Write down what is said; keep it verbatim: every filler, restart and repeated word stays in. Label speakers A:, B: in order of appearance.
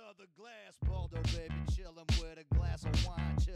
A: another glass. Baldo, baby, chillin' with a glass of wine.